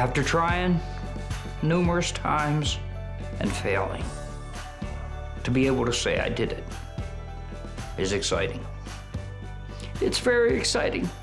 After trying numerous times and failing, to be able to say I did it is exciting. It's very exciting.